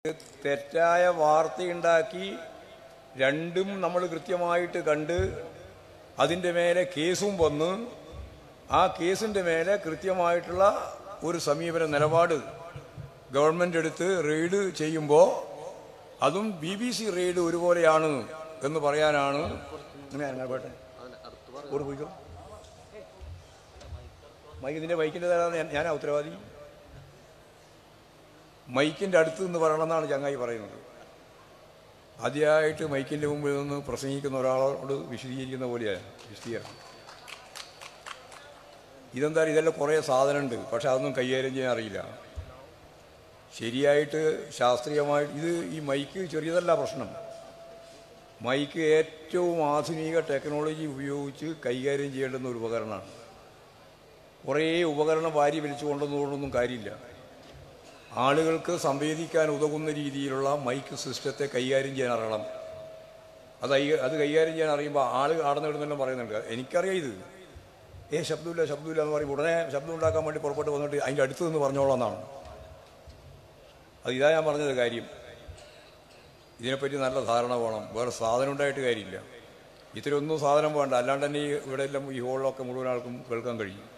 തെറ്റായ വാർത്തയുണ്ടാക്കി രണ്ടും നമ്മൾ കൃത്യമായിട്ട് കണ്ട് അതിൻ്റെ മേലെ കേസും വന്ന് ആ കേസിൻ്റെ മേലെ കൃത്യമായിട്ടുള്ള ഒരു സമീപന നിലപാട് ഗവൺമെൻറ് എടുത്ത് റെയ്ഡ് ചെയ്യുമ്പോൾ അതും BBC റെയ്ഡ് ഒരുപോലെയാണ് എന്ന് പറയാനാണ്. പോട്ടെ ഒരു പോയിക്കോ മൈക്ക്, ഇതിൻ്റെ മൈക്കിൻ്റെ തരാതെ ഞാനാ ഉത്തരവാദി. മൈക്കിൻ്റെ അടുത്ത് നിന്ന് പറയണമെന്നാണ് ചങ്ങായി പറയുന്നത്. ആദ്യമായിട്ട് മൈക്കിൻ്റെ മുമ്പിൽ നിന്ന് പ്രസംഗിക്കുന്ന ഒരാളോട് വിശദീകരിക്കുന്ന പോലെയാണ് വിശദീകരണം. ഇതെന്തായാലും ഇതെല്ലാം കുറേ സാധനമുണ്ട്, പക്ഷെ അതൊന്നും കൈകാര്യം ചെയ്യാൻ അറിയില്ല ശരിയായിട്ട് ശാസ്ത്രീയമായിട്ട്. ഈ മൈക്ക് ചെറിയതല്ല പ്രശ്നം. മൈക്ക് ഏറ്റവും ആധുനിക ടെക്നോളജി ഉപയോഗിച്ച് കൈകാര്യം ചെയ്യേണ്ടുന്ന ഒരു ഉപകരണമാണ്. കുറേ ഉപകരണം വാരി വലിച്ചു കൊണ്ടുവന്നുകൊണ്ടൊന്നും കാര്യമില്ല. ആളുകൾക്ക് സംവേദിക്കാൻ ഉതകുന്ന രീതിയിലുള്ള മൈക്ക് സിസ്റ്റത്തെ കൈകാര്യം ചെയ്യാൻ അറിയണം. അത് കൈകാര്യം ചെയ്യാൻ അറിയുമ്പോൾ ആൾ ആടുന്നിടുന്നെല്ലാം പറയുന്നുണ്ട്. എനിക്കറിയാം ഇത്. ശബ്ദമില്ല എന്ന് പറയുമ്പോൾ ഉടനെ ശബ്ദം ഉണ്ടാക്കാൻ വേണ്ടി പുറപ്പെട്ട് വന്നിട്ട് അതിൻ്റെ അടുത്ത് നിന്ന് പറഞ്ഞോളാം എന്നാണ്. ഇതാ ഞാൻ പറഞ്ഞത് കാര്യം. ഇതിനെപ്പറ്റി നല്ല ധാരണ വേണം. വേറെ സാധനം ഉണ്ടായിട്ട് കാര്യമില്ല. ഇത്രയൊന്നും സാധനം വേണ്ട, അല്ലാണ്ട് തന്നെ ഇവിടെ എല്ലാം ഈ ഹോളിലൊക്കെ മുഴുവൻ ആൾക്കും കേൾക്കാൻ കഴിയും.